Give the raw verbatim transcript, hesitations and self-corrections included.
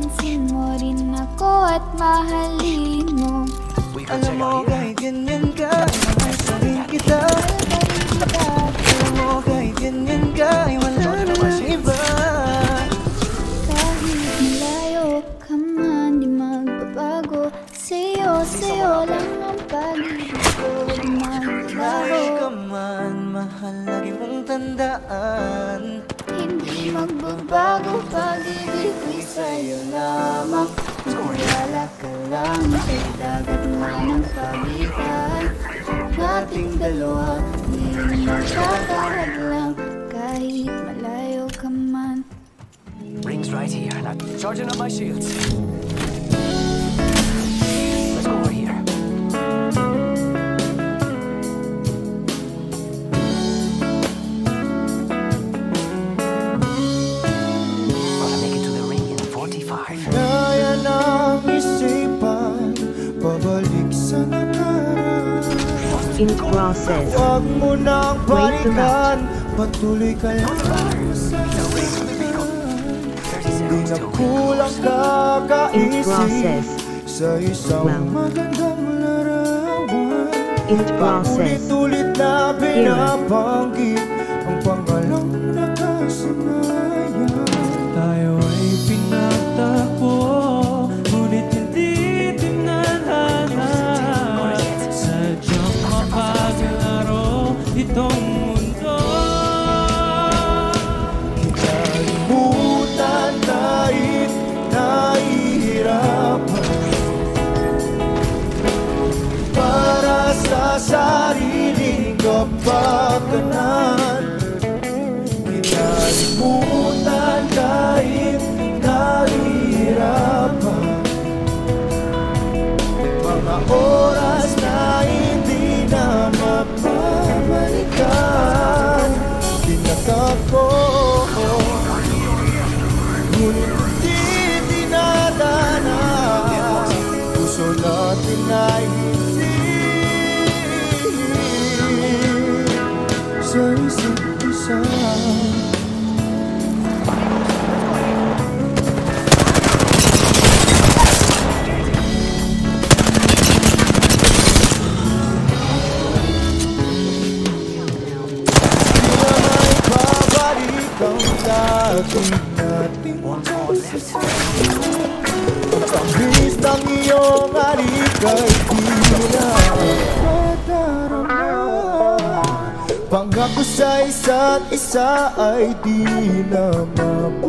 Papansin mo rin ako at mahalin mo. Alam mo kahit ganyan ka, mahal pa rin kita. Alam mo kahit ganyan ka, wala nang iba. Kahit malayo ka man, di magbabago. Sa'yo, sa'yo lang ang pag-ibig ko, di magbabago. Kahit ka man, mahal lagi mong tandaan. Hindi magbabago, pag-ibig ko'y sa'yo lamang. Wala ka lang, sa dagat mo ng pagitan nating dalawa, di magkakahadlang kahit malayo ka man. Ring's right here. Now, charging up my shields. Let's go over here. Gonna make it to the ring in forty-five. Kaya ng isipan, pabalik sa nakaraan. In process. Huwag mo nang Wait to balikan, patuloy ka lang sa Di na kulang In kakaisip process. sa isang Wow. magandang larawan. In process. Paulit-ulit na binabanggit ang pangalang nakasanayan. Tayo ay pinagtagpo, ngunit hindi tinadhana. Sadyang mapaglaro itong mundo. Kinalimutan kahit nahihirapan para sa sariling kapakanan. Kinalimutan kahit nahihirapan mga oras na hindi na mapabalikan. Pinatako, ngunit hindi dinadana. Puso natin ay hindi sa isa't isa. Dating nating pagkabis ng iyong alikay di na madarama. Pangako sa isa't isa ay di na mapagpapalit.